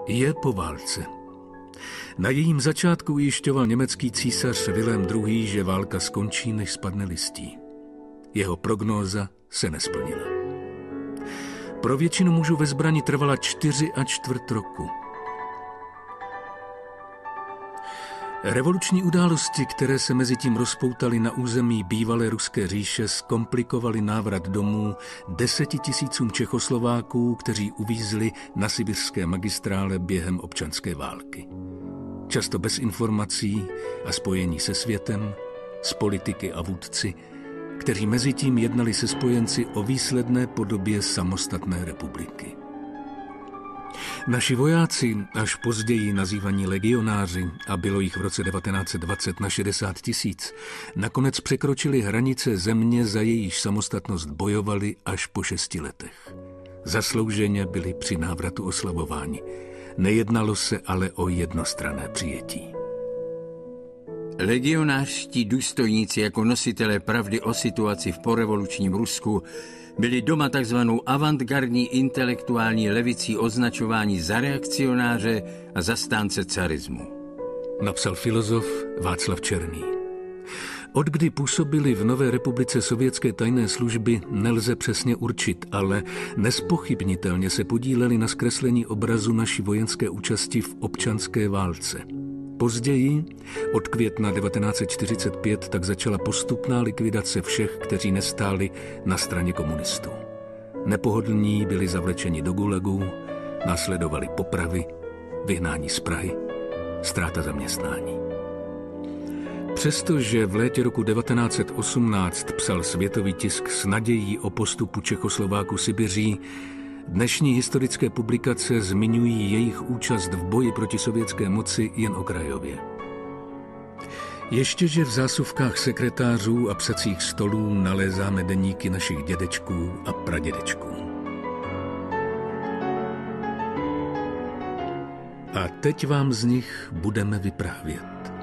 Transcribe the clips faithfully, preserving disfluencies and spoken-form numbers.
Je po válce. Na jejím začátku ujišťoval německý císař Vilém druhý., že válka skončí, než spadne listí. Jeho prognóza se nesplnila. Pro většinu mužů ve zbrani trvala čtyři a čtvrt roku. Revoluční události, které se mezi tím rozpoutaly na území bývalé Ruské říše, zkomplikovaly návrat domů desetitisícům Čechoslováků, kteří uvízli na sibirské magistrále během občanské války. Často bez informací a spojení se světem, s politiky a vůdci, kteří mezi tím jednali se spojenci o výsledné podobě samostatné republiky. Naši vojáci, až později nazývaní legionáři, a bylo jich v roce devatenáct set dvacet na šedesát tisíc, nakonec překročili hranice země, za jejíž samostatnost bojovali až po šesti letech. Zaslouženě byli při návratu oslavováni. Nejednalo se ale o jednostranné přijetí. Legionářští důstojníci jako nositelé pravdy o situaci v porevolučním Rusku byli doma takzvanou avantgardní intelektuální levicí označováni za reakcionáře a zastánce carismu. Napsal filozof Václav Černý. Od kdy působili v Nové republice sovětské tajné služby, nelze přesně určit, ale nespochybnitelně se podíleli na zkreslení obrazu naší vojenské účasti v občanské válce. Později, od května devatenáct set čtyřicet pět, tak začala postupná likvidace všech, kteří nestáli na straně komunistů. Nepohodlní byli zavlečeni do gulagů, následovali popravy, vyhnání z Prahy, ztráta zaměstnání. Přestože v létě roku devatenáct set osmnáct psal světový tisk s nadějí o postupu Čechoslováků Sibiří, dnešní historické publikace zmiňují jejich účast v boji proti sovětské moci jen okrajově. Ještěže v zásuvkách sekretářů a psacích stolů nalézáme deníky našich dědečků a pradědečků. A teď vám z nich budeme vyprávět.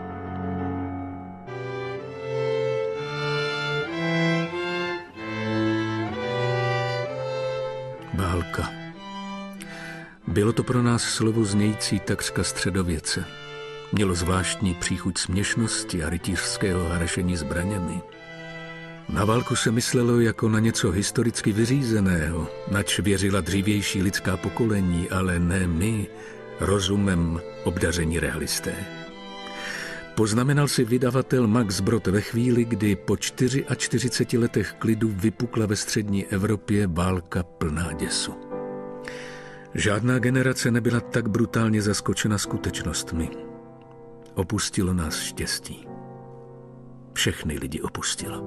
Válka. Bylo to pro nás slovo znějící takřka středověce. Mělo zvláštní příchuť směšnosti a rytířského harašení zbraněmi. Na válku se myslelo jako na něco historicky vyřízeného, nač věřila dřívější lidská pokolení, ale ne my, rozumem obdaření realisté. Poznamenal si vydavatel Max Brod ve chvíli, kdy po čtyřiceti čtyři letech klidu vypukla ve střední Evropě válka plná děsu. Žádná generace nebyla tak brutálně zaskočena skutečnostmi. Opustilo nás štěstí. Všechny lidi opustilo.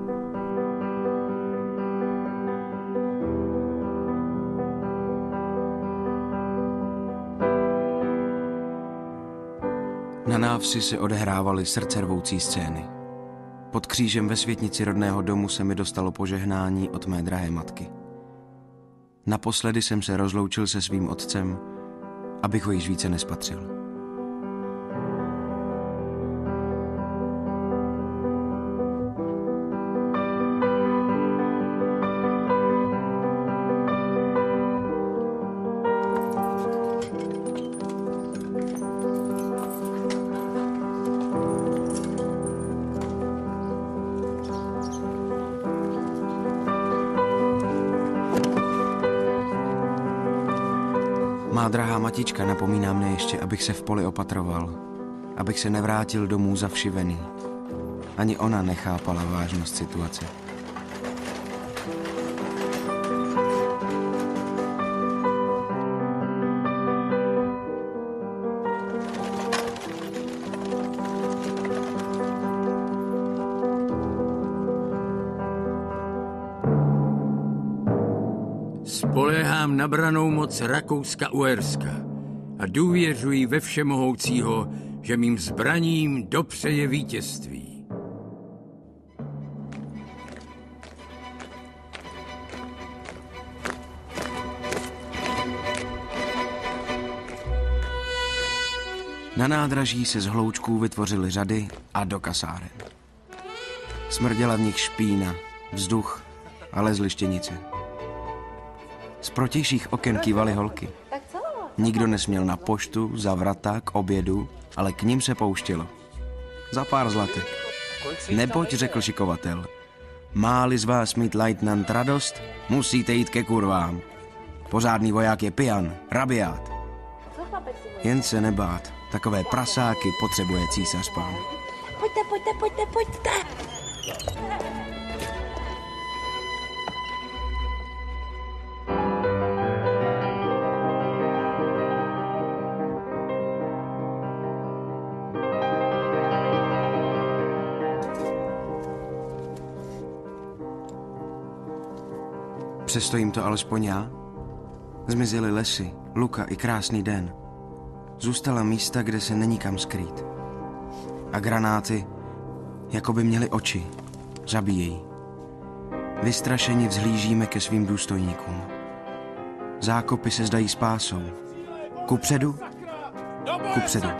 Na návsi se odehrávaly srdcervoucí scény. Pod křížem ve světnici rodného domu se mi dostalo požehnání od mé drahé matky. Naposledy jsem se rozloučil se svým otcem, abych ho již více nespatřil. Má drahá matička napomíná mne ještě, abych se v poli opatroval, abych se nevrátil domů zavšivený. Ani ona nechápala vážnost situace. Spoléhám na brannou moc Rakouska-Uherska a důvěřuji ve všemohoucího, že mým zbraním dopřeje vítězství. Na nádraží se z hloučků vytvořily řady a do kasáren. Smrděla v nich špína, vzduch a lezly štěnice. Z protějších oken kývaly holky. Nikdo nesměl na poštu, za vrata, k obědu, ale k ním se pouštělo. Za pár zlatek. Neboť, řekl šikovatel, má-li z vás mít lajtnant radost, musíte jít ke kurvám. Pořádný voják je pijan, rabiát. Jen se nebát, takové prasáky potřebuje císař pán. Pojďte, pojďte, pojďte, pojďte. Přestojím to alespoň já? Zmizely lesy, luka i krásný den. Zůstala místa, kde se není kam skrýt. A granáty, jako by měly oči, zabíjejí. Vystrašeni vzhlížíme ke svým důstojníkům. Zákopy se zdají spásou. Kupředu? Kupředu.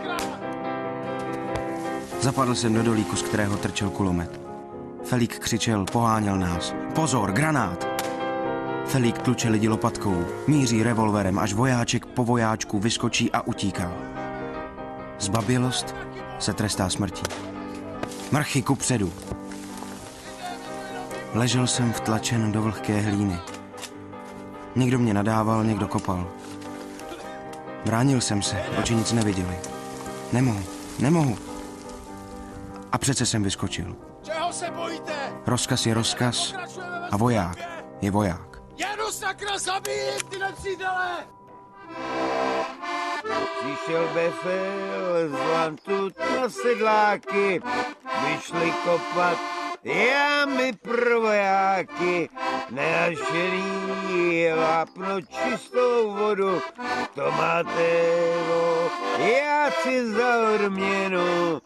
Zapadl jsem do dolíku, z kterého trčel kulomet. Felík křičel, poháněl nás. Pozor, granát! Felík tluče lidi lopatkou, míří revolverem, až vojáček po vojáčku vyskočí a utíká. Zbabělost se trestá smrtí. Mrchy kupředu. Ležel jsem vtlačen do vlhké hlíny. Někdo mě nadával, někdo kopal. Bránil jsem se, oči nic neviděli. Nemohu, nemohu. A přece jsem vyskočil. Čeho se bojíte? Rozkaz je rozkaz a voják je voják. Jedu sakra, zabijím ty nepřítele! Přišel Befel, zvan tu na sedláky, vyšli kopat jámy pro vojáky, nenašený vápno čistou vodu, to máte vo, já si za odměnu.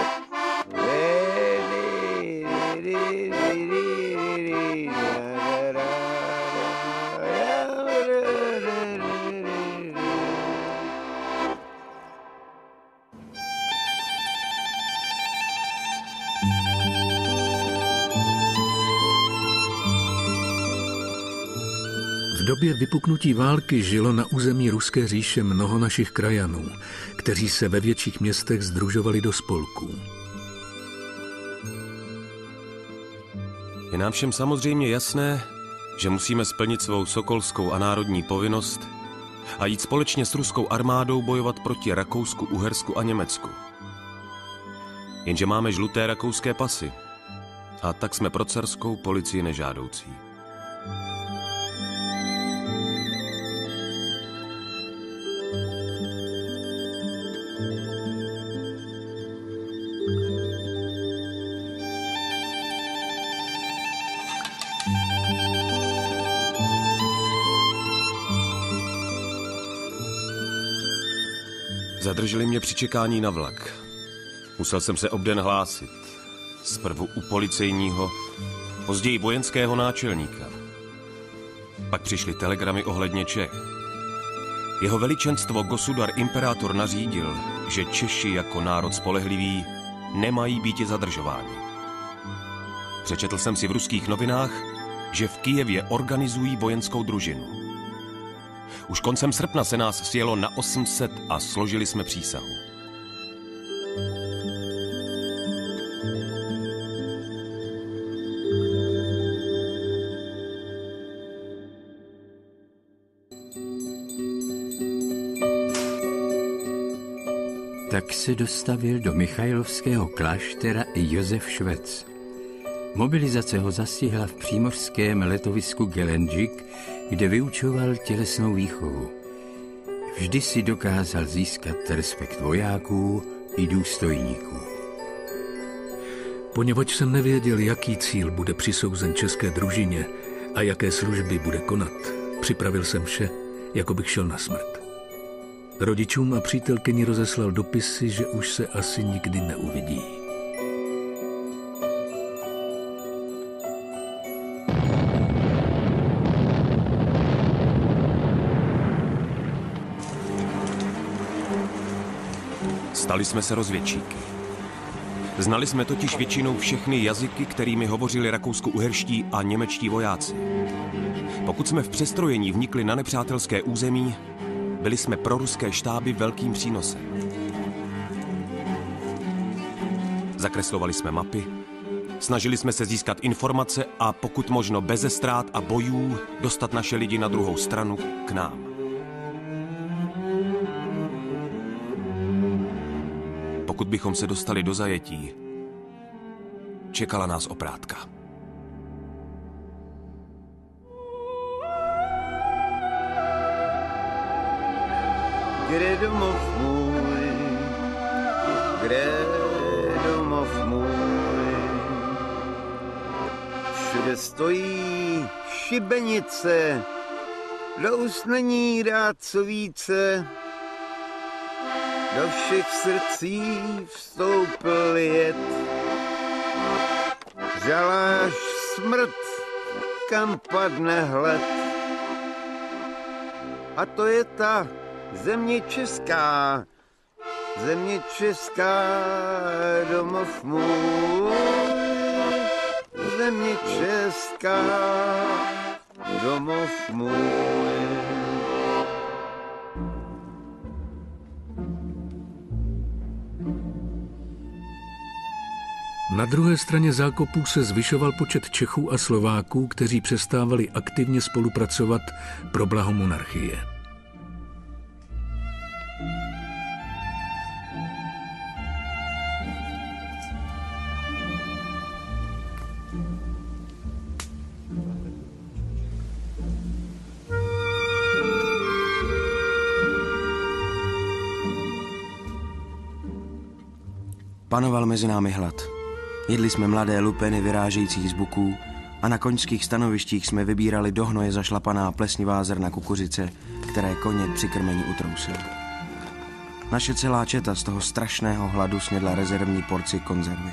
V době vypuknutí války žilo na území Ruské říše mnoho našich krajanů, kteří se ve větších městech sdružovali do spolků. Je nám všem samozřejmě jasné, že musíme splnit svou sokolskou a národní povinnost a jít společně s ruskou armádou bojovat proti Rakousku, Uhersku a Německu. Jenže máme žluté rakouské pasy a tak jsme pro carskou policii nežádoucí. Zadrželi mě při čekání na vlak. Musel jsem se obden hlásit. Zprvu u policejního, později vojenského náčelníka. Pak přišly telegramy ohledně Čech. Jeho veličenstvo Gosudar imperátor nařídil, že Češi jako národ spolehlivý nemají býti zadržováni. Přečetl jsem si v ruských novinách, že v Kyjevě organizují vojenskou družinu. Už koncem srpna se nás sjelo na osm set a složili jsme přísahu. Tak se dostavil do Michajlovského kláštera i Josef Švec. Mobilizace ho zastihla v přímořském letovisku Gelendzhik, kde vyučoval tělesnou výchovu. Vždy si dokázal získat respekt vojáků i důstojníků. Poněvadž jsem nevěděl, jaký cíl bude přisouzen české družině a jaké služby bude konat, připravil jsem vše, jako bych šel na smrt. Rodičům a přítelkyni rozeslal dopisy, že už se asi nikdy neuvidí. Stali jsme se rozvědčíky. Znali jsme totiž většinou všechny jazyky, kterými hovořili rakousko-uherští a němečtí vojáci. Pokud jsme v přestrojení vnikli na nepřátelské území, byli jsme pro ruské štáby velkým přínosem. Zakreslovali jsme mapy, snažili jsme se získat informace a pokud možno beze ztrát a bojů dostat naše lidi na druhou stranu k nám. Pokud bychom se dostali do zajetí, čekala nás oprátka. Kde domov můj, kde domov můj, všude stojí šibenice, do úst není dát co více, do všech srdcí vstoupil jed, žaláš smrt, kam padne hled. A to je ta země česká, země česká, domov můj, země česká, domov můj. Na druhé straně zákopů se zvyšoval počet Čechů a Slováků, kteří přestávali aktivně spolupracovat pro blaho monarchie. Panoval mezi námi hlad. Jedli jsme mladé lupeny vyrážející z buků a na koňských stanovištích jsme vybírali do hnoje zašlapaná plesnivá zrna kukuřice, které koně při krmení utrousily. Naše celá četa z toho strašného hladu snědla rezervní porci konzervy.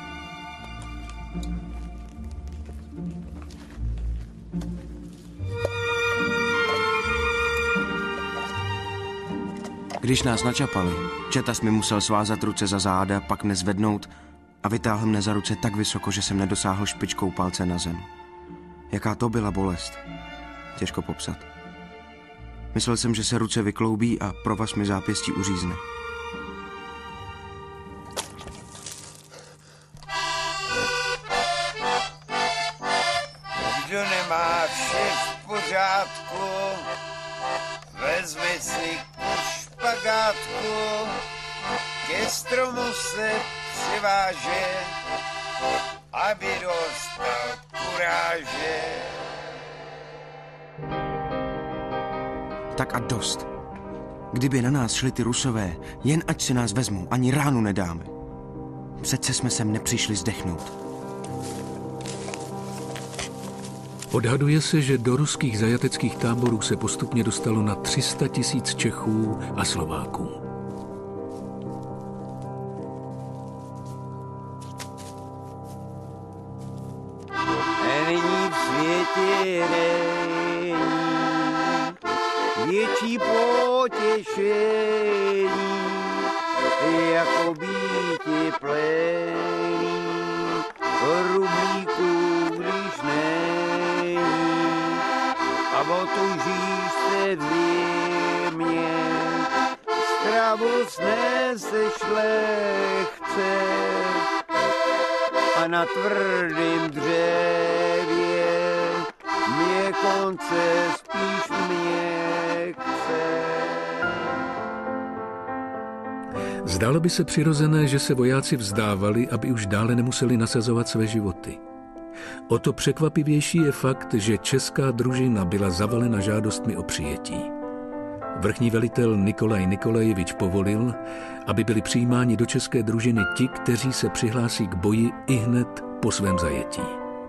Když nás načapali, Četas mi musel svázat ruce za záda, pak mne zvednout a vytáhl mne za ruce tak vysoko, že jsem nedosáhl špičkou palce na zem. Jaká to byla bolest. Těžko popsat. Myslel jsem, že se ruce vykloubí a provaz mi zápěstí uřízne. Kdo nemá vše v pořádku, vezme si kus špagátku, ke stromu se přiváže, aby dostal kuráže. Tak a dost. Kdyby na nás šli ty Rusové, jen ať si nás vezmou, ani ránu nedáme. Přece jsme sem nepřišli zdechnout. Odhaduje se, že do ruských zajateckých táborů se postupně dostalo na tři sta tisíc Čechů a Slováků. Není v světě není větší potěšení, jako býti plný rublíků, když není, a otužíš se v zimě, stravu sneseš lehce a na tvrdým dřevě mě konce spíš měkce. Zdálo by se přirozené, že se vojáci vzdávali, aby už dále nemuseli nasazovat své životy. O to překvapivější je fakt, že česká družina byla zavalena žádostmi o přijetí. Vrchní velitel Nikolaj Nikolajevič povolil, aby byli přijímáni do české družiny ti, kteří se přihlásí k boji ihned po svém zajetí.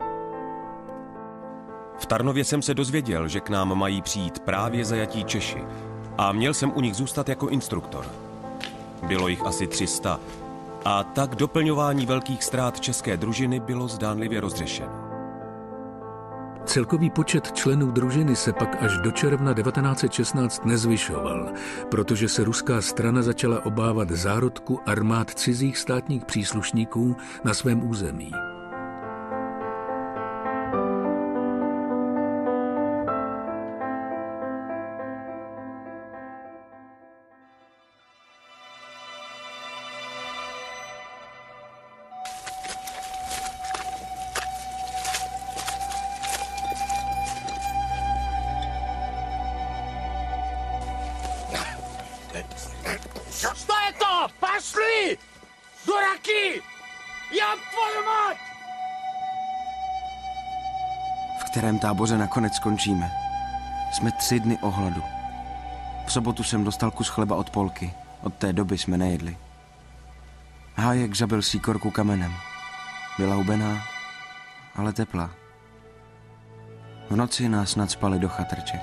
V Tarnově jsem se dozvěděl, že k nám mají přijít právě zajatí Češi a měl jsem u nich zůstat jako instruktor. Bylo jich asi tři sta a tak doplňování velkých ztrát české družiny bylo zdánlivě rozřešeno. Celkový počet členů družiny se pak až do června devatenáct set šestnáct nezvyšoval, protože se ruská strana začala obávat zárodku armád cizích státních příslušníků na svém území. Co je to? Pašli! Do raky! Já tvoju mať! V kterém táboře nakonec skončíme? Jsme tři dny o hladu. V sobotu jsem dostal kus chleba od Polky. Od té doby jsme nejedli. Hájek zabil síkorku kamenem. Byla hubená, ale teplá. V noci nás nacpali do chatrče.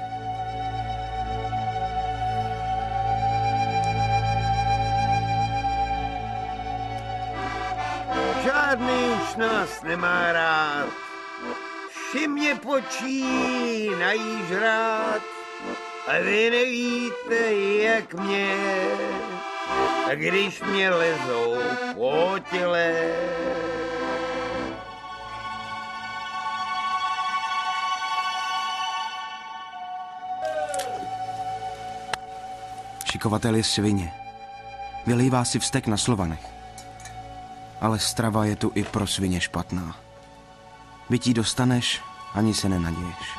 Žádný už nás nemá rád. Vši mě počínají žrát. A vy nevíte, jak mě, a když mě lezou po těle. Šikovatel je svině. Vylívá si vztek na Slovanech. Ale strava je tu i pro svině špatná. Byť jí dostaneš, ani se nenaděješ.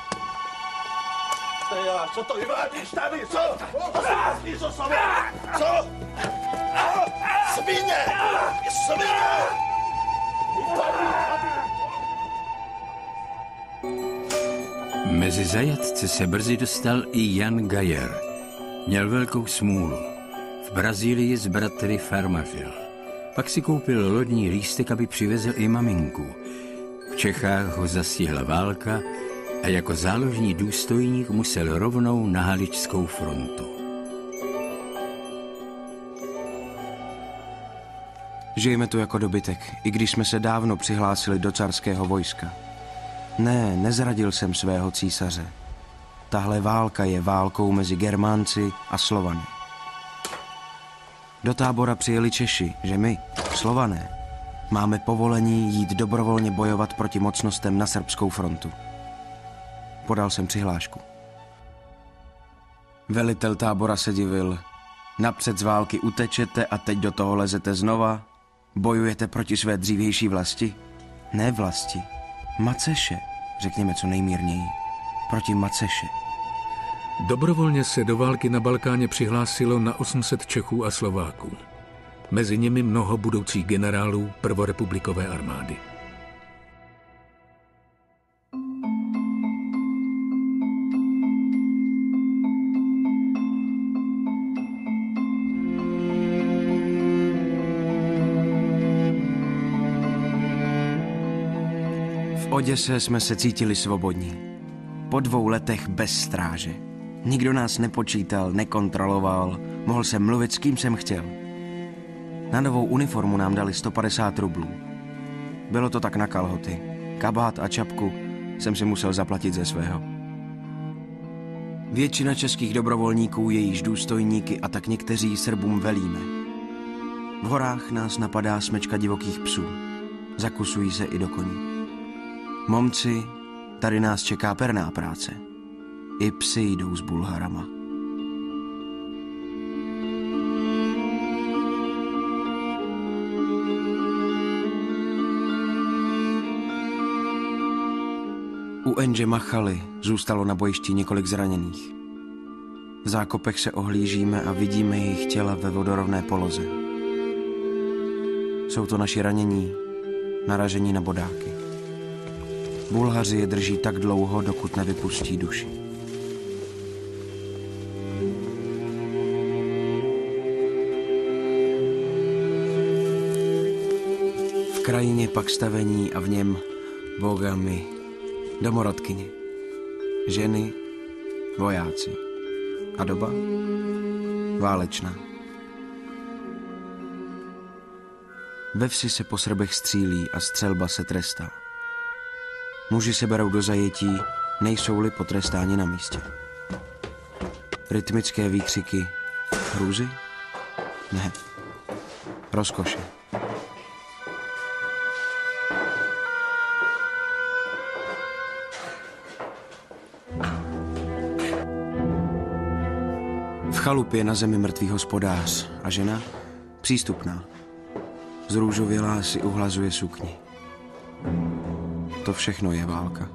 Co to vyvádíš tady, co? Prázdný, co jsou? Co? Svině! Svině! Mezi zajatce se brzy dostal i Jan Gajer. Měl velkou smůlu. V Brazílii s bratry farmařil. Pak si koupil lodní lístek, aby přivezl i maminku. V Čechách ho zastihla válka a jako záložní důstojník musel rovnou na Haličskou frontu. Žijeme tu jako dobytek, i když jsme se dávno přihlásili do carského vojska. Ne, nezradil jsem svého císaře. Tahle válka je válkou mezi Germánci a Slovany. Do tábora přijeli Češi, že my, Slované, máme povolení jít dobrovolně bojovat proti mocnostem na srbskou frontu. Podal jsem přihlášku. Velitel tábora se divil. Napřed z války utečete a teď do toho lezete znova? Bojujete proti své dřívější vlasti? Ne vlasti. Maceše, řekněme co nejmírněji. Proti Maceše. Dobrovolně se do války na Balkáně přihlásilo na osm set Čechů a Slováků. Mezi nimi mnoho budoucích generálů prvorepublikové armády. V Oděse jsme se cítili svobodní. Po dvou letech bez stráže. Nikdo nás nepočítal, nekontroloval, mohl jsem mluvit s kým jsem chtěl. Na novou uniformu nám dali sto padesát rublů. Bylo to tak na kalhoty. Kabát a čapku jsem si musel zaplatit ze svého. Většina českých dobrovolníků je již důstojníky a tak někteří Srbům velíme. V horách nás napadá smečka divokých psů. Zakusují se i do koní. Momci, tady nás čeká perná práce. I psi jdou s Bulharama. U Enže Machaly zůstalo na bojišti několik zraněných. V zákopech se ohlížíme a vidíme jejich těla ve vodorovné poloze. Jsou to naši ranění, naražení na bodáky. Bulhaři je drží tak dlouho, dokud nevypustí duši. V krajině pak stavení a v něm bogami, domorodkyně, ženy, vojáci a doba válečná. Ve vsi se po Srbech střílí a střelba se trestá. Muži se berou do zajetí, nejsou-li potrestáni na místě. Rytmické výkřiky. Hrůzy? Ne. Rozkoše. V chalupě na zemi mrtvý hospodář a žena přístupná. Zrůžovělá si uhlazuje sukni. To všechno je válka.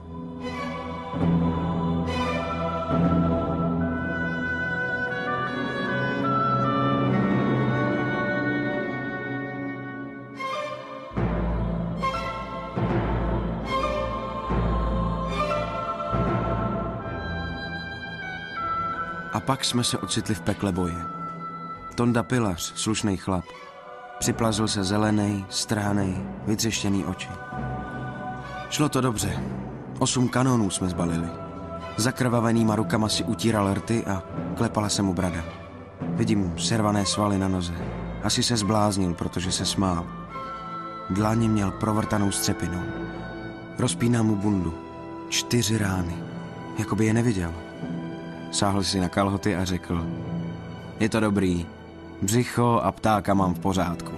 A pak jsme se ocitli v pekle boje. Tonda Pilař, slušnej chlap, připlazil se zelenej, strhanej, vytřeštěný oči. Šlo to dobře. Osm kanonů jsme zbalili. Zakrvavenýma rukama si utíral rty a klepala se mu brada. Vidím servané svaly na noze. Asi se zbláznil, protože se smál. Dláně měl provrtanou střepinou. Rozpínám mu bundu. Čtyři rány. Jakoby je neviděl. Sáhl si na kalhoty a řekl: je to dobrý. Břicho a ptáka mám v pořádku.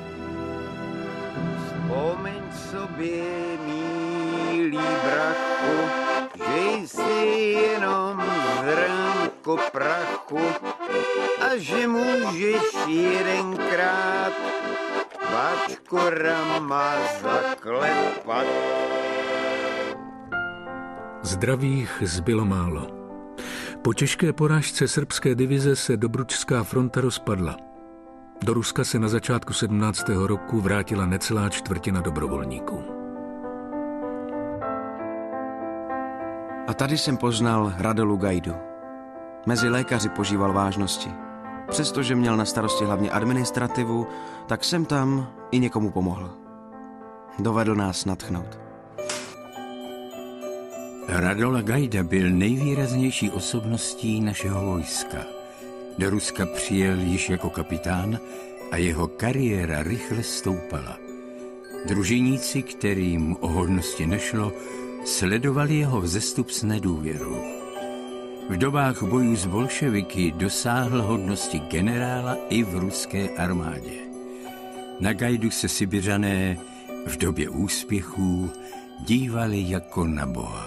Vzpomeň sobě, milý brachu, že jsi jenom zrnko prachu a že můžeš jedenkrát bačkorama zaklepat. Zdravých zbylo málo. Po těžké porážce srbské divize se Dobručská fronta rozpadla. Do Ruska se na začátku sedmnáctého roku vrátila necelá čtvrtina dobrovolníků. A tady jsem poznal Radolu Gajdu. Mezi lékaři požíval vážnosti. Přestože měl na starosti hlavně administrativu, tak jsem tam i někomu pomohl. Dovedl nás nadchnout. Radola Gajda byl nejvýraznější osobností našeho vojska. Do Ruska přijel již jako kapitán a jeho kariéra rychle stoupala. Družiníci, kterým o hodnosti nešlo, sledovali jeho vzestup s nedůvěrou. V dobách bojů s bolševiky dosáhl hodnosti generála i v ruské armádě. Na Gajdu se Sibiřané v době úspěchů dívali jako na boha.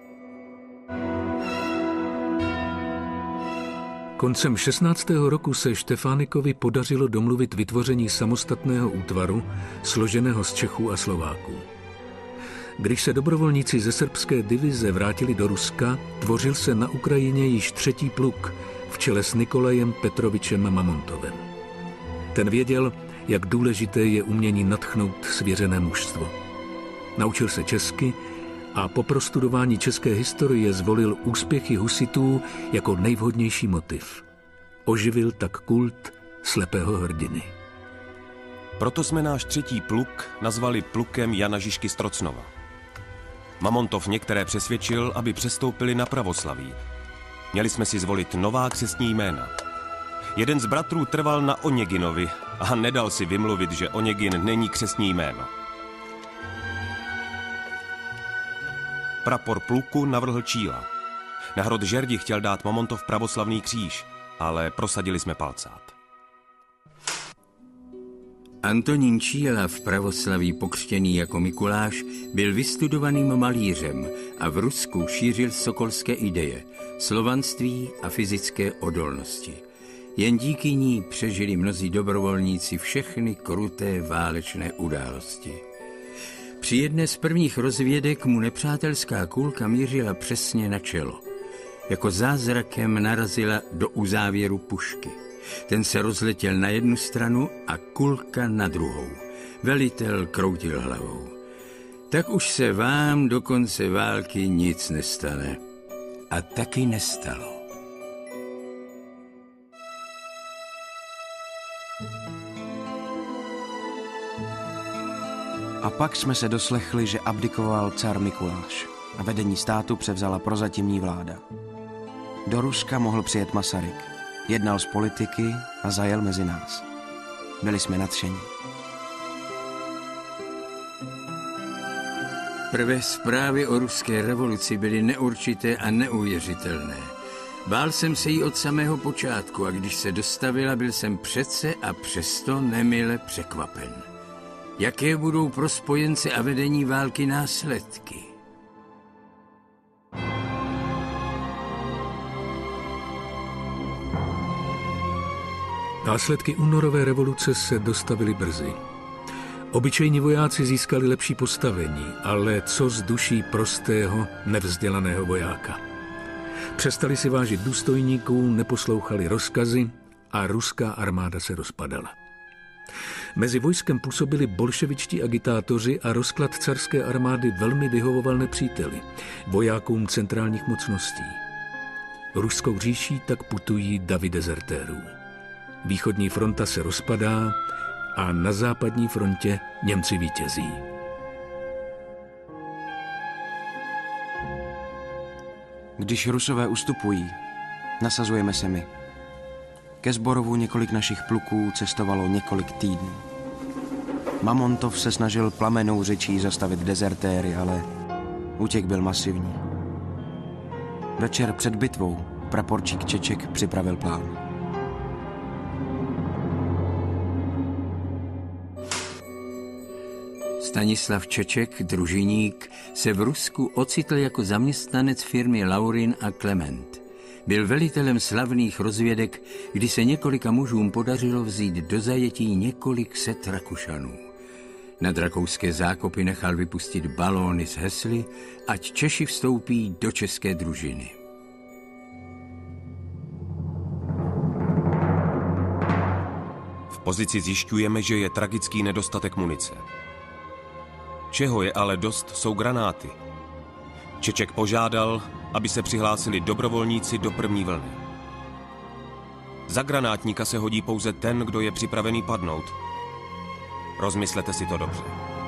Koncem šestnáctého roku se Štefánikovi podařilo domluvit vytvoření samostatného útvaru, složeného z Čechů a Slováků. Když se dobrovolníci ze srbské divize vrátili do Ruska, tvořil se na Ukrajině již třetí pluk v čele s Nikolajem Petrovičem Mamontovem. Ten věděl, jak důležité je umění nadchnout svěřené mužstvo. Naučil se česky a po prostudování české historie zvolil úspěchy husitů jako nejvhodnější motiv. Oživil tak kult slepého hrdiny. Proto jsme náš třetí pluk nazvali plukem Jana Žižky z Trocnova. Mamontov některé přesvědčil, aby přestoupili na pravoslaví. Měli jsme si zvolit nová křestní jména. Jeden z bratrů trval na Oněginovi a nedal si vymluvit, že Oněgin není křestní jméno. Prapor pluku navrhl Číla. Na hrot žerdi chtěl dát Mamontov pravoslavný kříž, ale prosadili jsme palcát. Antonín Číla, v pravoslaví pokřtěný jako Mikuláš, byl vystudovaným malířem a v Rusku šířil sokolské ideje, slovanství a fyzické odolnosti. Jen díky ní přežili mnozí dobrovolníci všechny kruté válečné události. Při jedné z prvních rozvědek mu nepřátelská kulka mířila přesně na čelo. Jako zázrakem narazila do uzávěru pušky. Ten se rozletěl na jednu stranu a kulka na druhou. Velitel kroutil hlavou. Tak už se vám do konce války nic nestane. A taky nestalo. A pak jsme se doslechli, že abdikoval car Mikuláš a vedení státu převzala prozatímní vláda. Do Ruska mohl přijet Masaryk, jednal s politiky a zajel mezi nás. Byli jsme nadšení. Prvé zprávy o ruské revoluci byly neurčité a neuvěřitelné. Bál jsem se jí od samého počátku a když se dostavila, byl jsem přece a přesto nemile překvapen. Jaké budou pro spojence a vedení války následky? Následky únorové revoluce se dostavily brzy. Obyčejní vojáci získali lepší postavení, ale co z duší prostého, nevzdělaného vojáka. Přestali si vážit důstojníků, neposlouchali rozkazy a ruská armáda se rozpadala. Mezi vojskem působili bolševičtí agitátoři a rozklad carské armády velmi vyhovoval nepříteli, vojákům centrálních mocností. Ruskou říší tak putují davy dezertérů. Východní fronta se rozpadá a na západní frontě Němci vítězí. Když Rusové ustupují, nasazujeme se my. Ke Zborovu několik našich pluků cestovalo několik týdnů. Mamontov se snažil plamenou řečí zastavit dezertéry, ale útěk byl masivní. Večer před bitvou praporčík Čeček připravil plán. Stanislav Čeček, družiník, se v Rusku ocitl jako zaměstnanec firmy Laurin a Klement. Byl velitelem slavných rozvědek, kdy se několika mužům podařilo vzít do zajetí několik set Rakušanů. Nad rakouské zákopy nechal vypustit balóny s hesly, ať Češi vstoupí do české družiny. V pozici zjišťujeme, že je tragický nedostatek munice. Čeho je ale dost, jsou granáty. Čeček požádal, aby se přihlásili dobrovolníci do první vlny. Za granátníka se hodí pouze ten, kdo je připravený padnout. Rozmyslete si to dobře.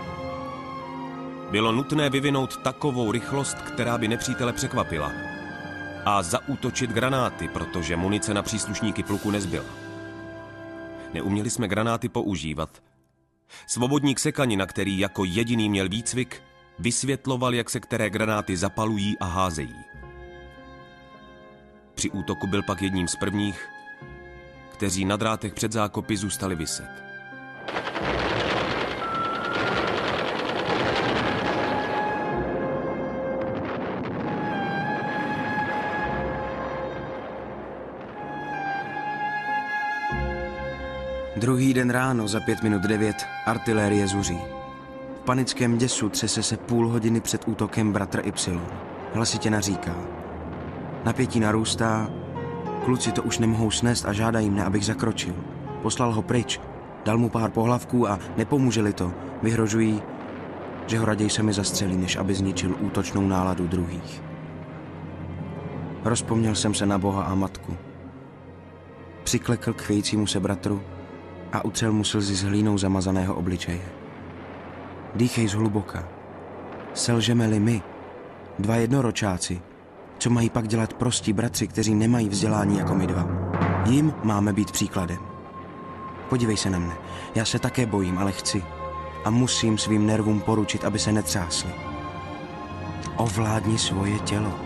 Bylo nutné vyvinout takovou rychlost, která by nepřítele překvapila, a zaútočit granáty, protože munice na příslušníky pluku nezbyla. Neuměli jsme granáty používat. Svobodník Sekanina, který jako jediný měl výcvik, vysvětloval, jak se které granáty zapalují a házejí. Při útoku byl pak jedním z prvních, kteří na drátech před zákopy zůstali viset. Druhý den ráno za pět minut devět artilérie zuří. V panickém děsu třese se půl hodiny před útokem bratr Y. Hlasitě naříká. Napětí narůstá, kluci to už nemohou snést a žádají mne, abych zakročil. Poslal ho pryč, dal mu pár pohlavků a nepomůže-li to, vyhrožují, že ho raději se mi zastřelí, než aby zničil útočnou náladu druhých. Rozpomněl jsem se na Boha a matku. Přiklekl k chvějícímu se bratru a utřel mu slzy z hlínou zamazaného obličeje. Dýchej zhluboka. Selžeme-li my, dva jednoročáci, co mají pak dělat prostí bratři, kteří nemají vzdělání jako my dva? Jim máme být příkladem. Podívej se na mne. Já se také bojím, ale chci. A musím svým nervům poručit, aby se netřásli. Ovládni svoje tělo.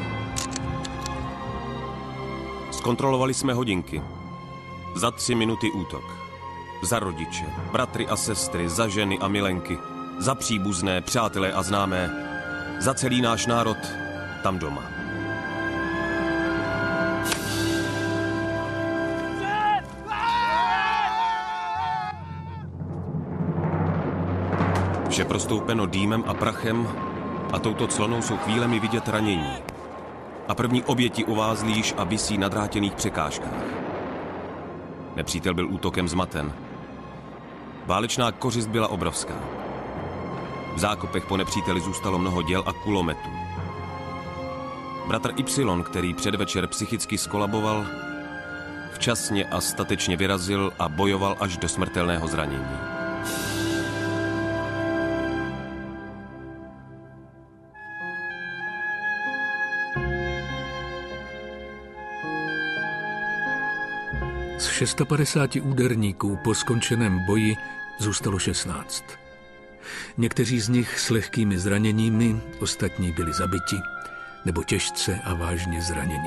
Zkontrolovali jsme hodinky. Za tři minuty útok. Za rodiče, bratry a sestry, za ženy a milenky, za příbuzné, přátelé a známé, za celý náš národ tam doma. Vše prostoupeno dýmem a prachem a touto clonou jsou chvílemi vidět ranění. A první oběti uvázly již a visí na drátěných překážkách. Nepřítel byl útokem zmaten. Válečná kořist byla obrovská. V zákopech po nepříteli zůstalo mnoho děl a kulometů. Bratr Y, který předvečer psychicky skolaboval, včasně a statečně vyrazil a bojoval až do smrtelného zranění. Z padesáti šesti úderníků po skončeném boji zůstalo šestnáct. Někteří z nich s lehkými zraněními, ostatní byli zabiti nebo těžce a vážně zraněni.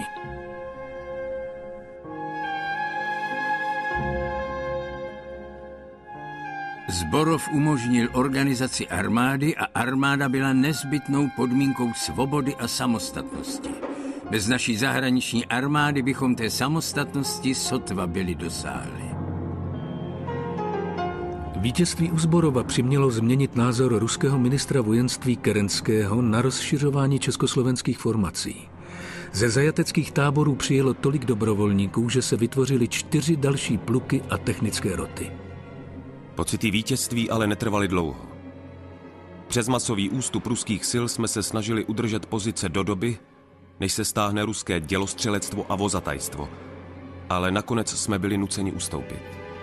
Zborov umožnil organizaci armády a armáda byla nezbytnou podmínkou svobody a samostatnosti. Bez naší zahraniční armády bychom té samostatnosti sotva byli dosáhli. Vítězství u Zborova přimělo změnit názor ruského ministra vojenství Kerenského na rozšiřování československých formací. Ze zajateckých táborů přijelo tolik dobrovolníků, že se vytvořily čtyři další pluky a technické roty. Pocity vítězství ale netrvaly dlouho. Přes masový ústup ruských sil jsme se snažili udržet pozice do doby, než se stáhne ruské dělostřelectvo a vozatajstvo, ale nakonec jsme byli nuceni ustoupit.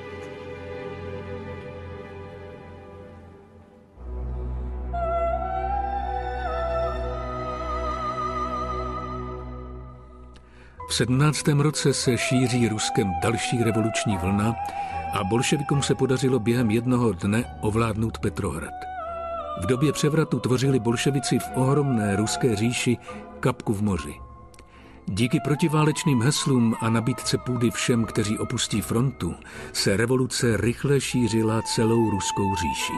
V sedmnáctém roce se šíří Ruskem další revoluční vlna a bolševikům se podařilo během jednoho dne ovládnout Petrohrad. V době převratu tvořili bolševici v ohromné ruské říši kapku v moři. Díky protiválečným heslům a nabídce půdy všem, kteří opustí frontu, se revoluce rychle šířila celou ruskou říší.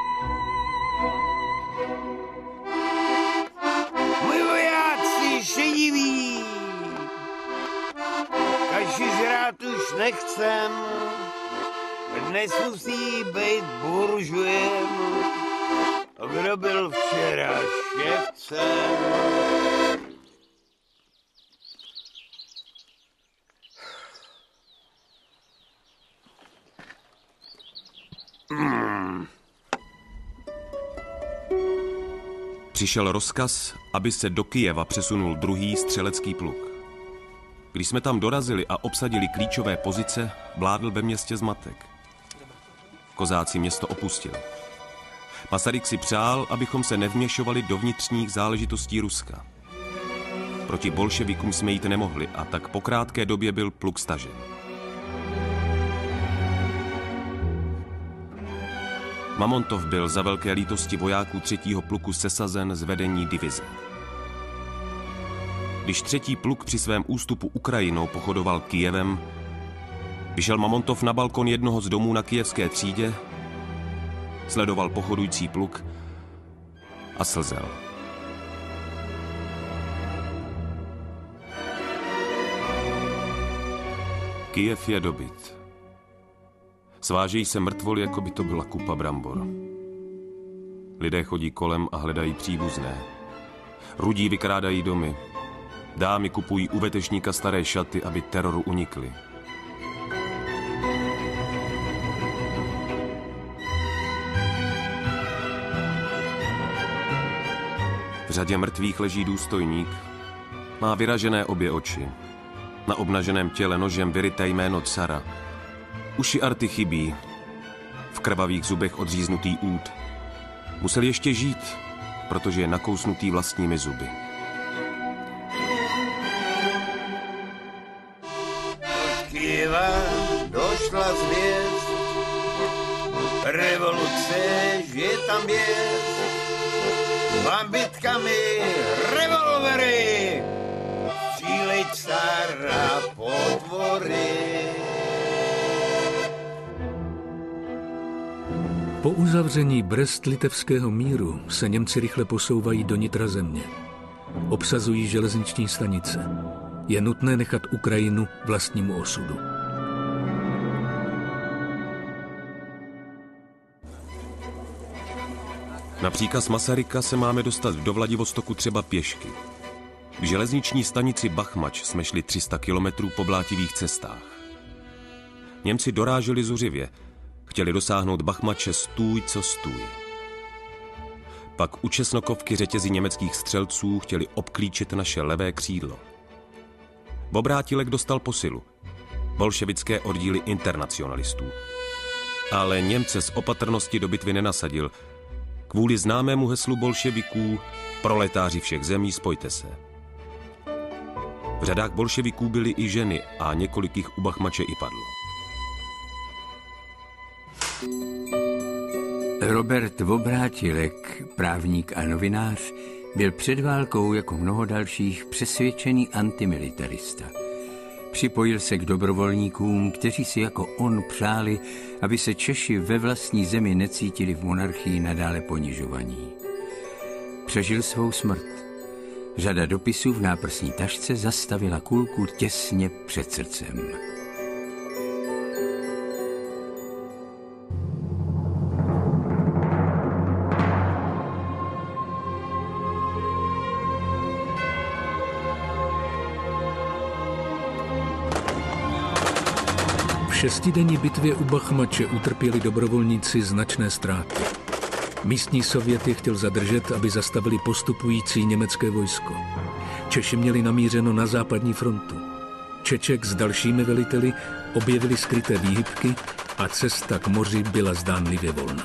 My vojáci šediví, kaši žrát už nechcem, dnes musí být buržujem, kdo byl včera ševcem. Hmm. Přišel rozkaz, aby se do Kyjeva přesunul druhý střelecký pluk. Když jsme tam dorazili a obsadili klíčové pozice, vládl ve městě zmatek. Kozáci město opustili. Masaryk si přál, abychom se nevměšovali do vnitřních záležitostí Ruska. Proti bolševikům jsme jít nemohli a tak po krátké době byl pluk stažen. Mamontov byl za velké lítosti vojáků třetího pluku sesazen z vedení divize. Když třetí pluk při svém ústupu Ukrajinou pochodoval Kyjevem, vyšel Mamontov na balkon jednoho z domů na kyjevské třídě, sledoval pochodující pluk a slzel. Kyjev je dobyt. Svážejí se mrtvoly, jako by to byla kupa brambor. Lidé chodí kolem a hledají příbuzné. Rudí vykrádají domy. Dámy kupují u vetešníka staré šaty, aby teroru unikly. V řadě mrtvých leží důstojník. Má vyražené obě oči. Na obnaženém těle nožem vyryté jméno cara. Uši arty chybí. V krvavých zubech odříznutý út. Musel ještě žít, protože je nakousnutý vlastními zuby. Od Kyjeva došla zvěst, revoluce, že tam je. Bambitkami, revolvery, střílej cara potvory. Po uzavření Brest-Litevského míru se Němci rychle posouvají do nitra země. Obsazují železniční stanice. Je nutné nechat Ukrajinu vlastnímu osudu. Na příkaz Masaryka se máme dostat do Vladivostoku třeba pěšky. K železniční stanici Bachmač jsme šli tři sta kilometrů po blátivých cestách. Němci doráželi zuřivě, chtěli dosáhnout Bachmače stůj co stůj. Pak u Česnokovky řetězy německých střelců chtěli obklíčit naše levé křídlo. Obrátilek dostal posilu, bolševické oddíly internacionalistů. Ale Němce z opatrnosti do bitvy nenasadil, kvůli známému heslu bolševiků proletáři všech zemí, spojte se. V řadách bolševiků byly i ženy a několik jich u Bachmače i padlo. Robert Obrátilek, právník a novinář, byl před válkou jako mnoho dalších přesvědčený antimilitarista. Připojil se k dobrovolníkům, kteří si jako on přáli, aby se Češi ve vlastní zemi necítili v monarchii nadále ponižovaní. Přežil svou smrt. Řada dopisů v náprsní tašce zastavila kulku těsně před srdcem. V šestidenní bitvě u Bachmače utrpěli dobrovolníci značné ztráty. Místní sovět je chtěl zadržet, aby zastavili postupující německé vojsko. Češi měli namířeno na západní frontu. Čeček s dalšími veliteli objevili skryté výhybky a cesta k moři byla zdánlivě volná.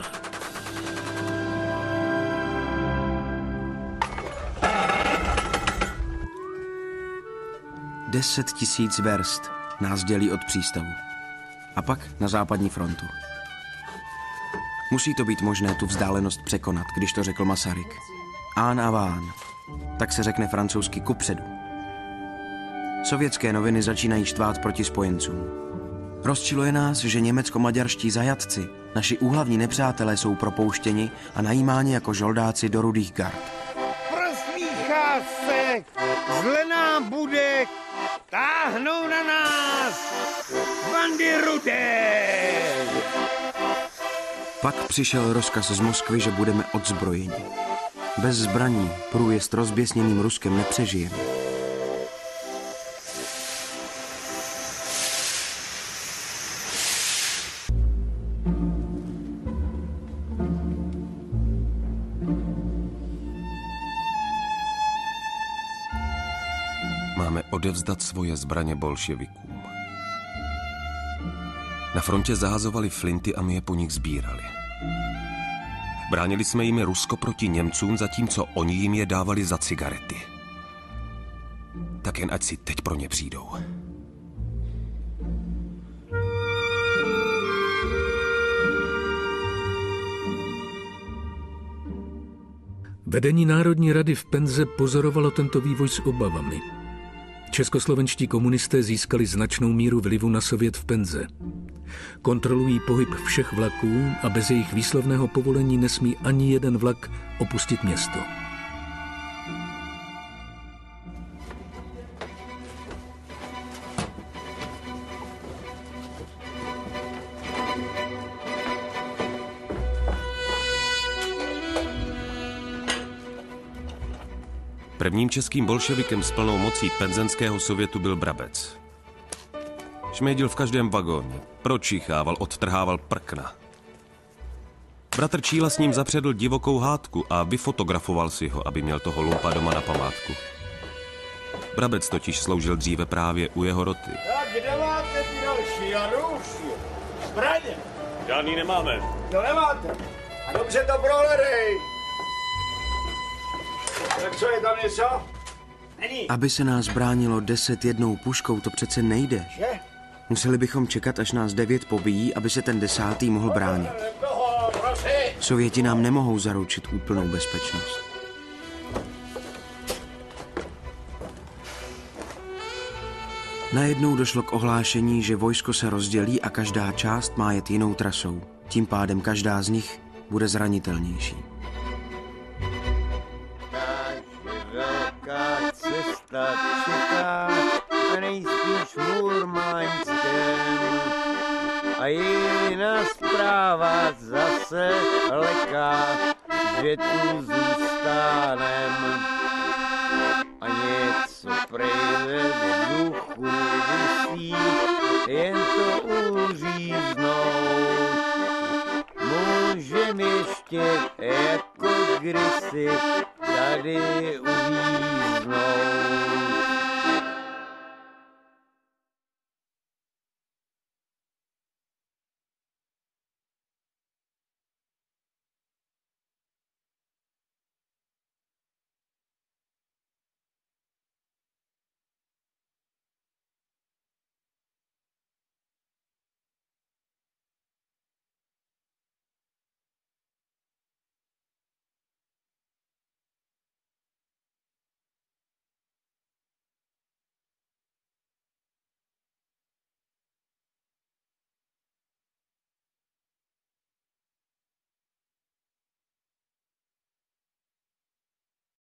Deset tisíc verst nás dělí od přístavu. A pak na západní frontu. Musí to být možné tu vzdálenost překonat, když to řekl Masaryk. An avant. Tak se řekne francouzsky kupředu. Sovětské noviny začínají štvát proti spojencům. Rozčiluje nás, že německo-maďarští zajatci, naši úhlavní nepřátelé, jsou propouštěni a najímáni jako žoldáci do Rudých gard. Proslýchá se, zle nám bude, táhnou na nás bandy rudé. Pak přišel rozkaz z Moskvy, že budeme odzbrojeni. Bez zbraní průjezd rozběsněným Ruskem nepřežijeme. Máme odevzdat svoje zbraně bolševikům. Na frontě zahazovali flinty a my je po nich sbírali. Bránili jsme jimi Rusko proti Němcům, zatímco oni jim je dávali za cigarety. Tak jen ať si teď pro ně přijdou. Vedení Národní rady v Penze pozorovalo tento vývoj s obavami. Českoslovenští komunisté získali značnou míru vlivu na Sovět v Penze. Kontrolují pohyb všech vlaků a bez jejich výslovného povolení nesmí ani jeden vlak opustit město. Prvním českým bolševikem s plnou mocí penzenského sovětu byl Brabec. Šmědil v každém vagóně, pročichával, odtrhával prkna. Bratr Číla s ním zapředl divokou hádku a vyfotografoval si ho, aby měl toho lumpa doma na památku. Brabec totiž sloužil dříve právě u jeho roty. Tak kde máte ty další, Jarouši? Zbraně? Žádný nemáme. To nemáte. A dobře to prohledej. Tak co je tam něco? Není. Aby se nás bránilo deset jednou puškou, to přece nejde. Že? Museli bychom čekat, až nás devět pobíjí, aby se ten desátý mohl bránit. Toho, prosím. Sověti nám nemohou zaručit úplnou bezpečnost. Najednou došlo k ohlášení, že vojsko se rozdělí a každá část má jet jinou trasou. Tím pádem každá z nich bude zranitelnější. Velká cesta čeká a nejspíš v Murmanském. A jiná zpráva zase leká, že tu zůstanem. A něco prý ve vzduchu visí, jen to uříznout. Můžem ještě jako kdysi tady uvíznout.